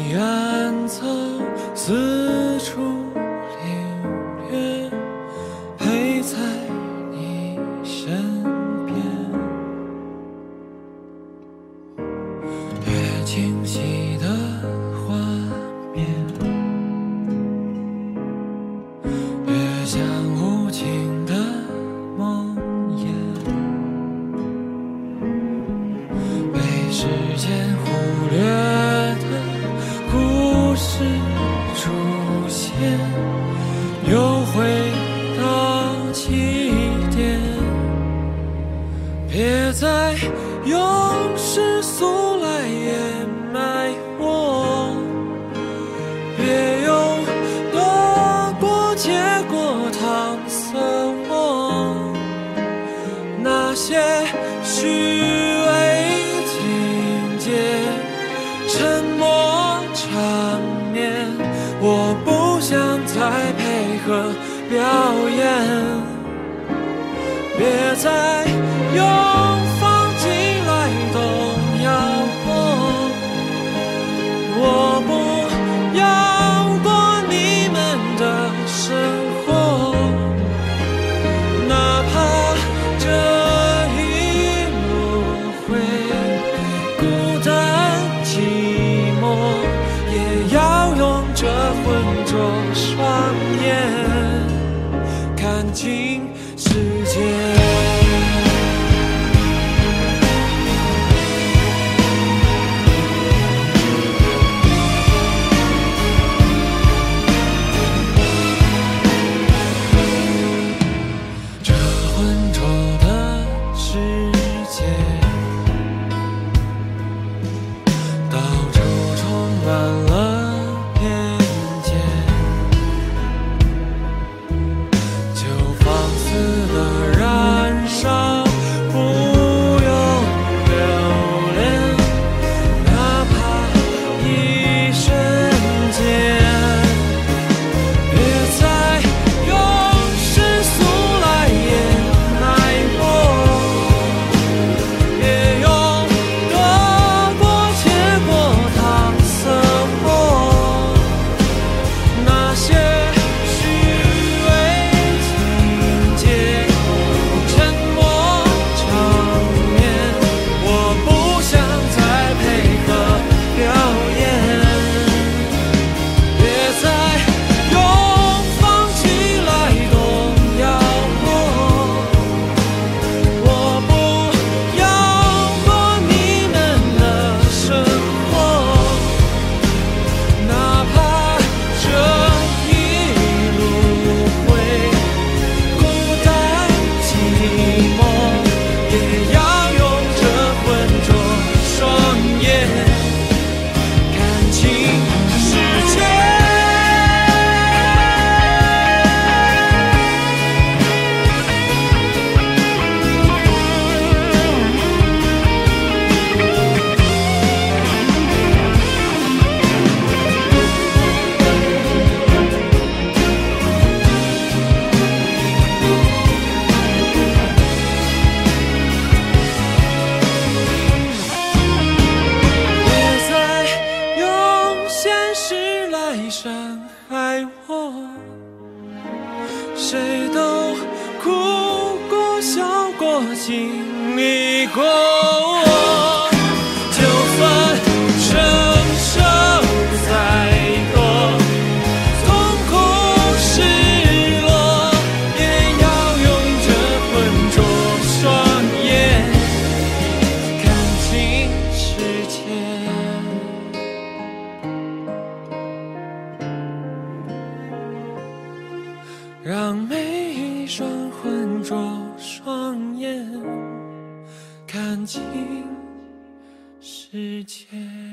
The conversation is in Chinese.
安走，四处领略，陪在你身边。越清晰的画面，越像无情的梦魇，被时间忽略的故事出现，又回到起点。别再用世俗来掩埋我，别用得过且过搪塞我，那些虚伪情节，沉默场面，我不想再配合表演。别再用放弃来动摇我，我不要过你们的生活，哪怕这一路会孤单寂寞，也要用这浑浊双眼看清世界。这浑浊的世界，到处充满了偏见，就放肆的燃烧，不用留恋，哪怕一瞬间。别再用世俗来掩埋我，别用得过且过搪塞我，那些虚伪情节，沉默场面，我不想再配合表演。别再用放弃来动摇我，我不要过你们的生活，哪怕这一路会孤单寂寞，也要用这浑浊双眼看清世界。别再用现实来伤害我，谁都哭过、笑过、经历过，就算承受再多痛苦失落，也要用这浑浊双眼看清世界。让每一双浑浊双眼看清世界。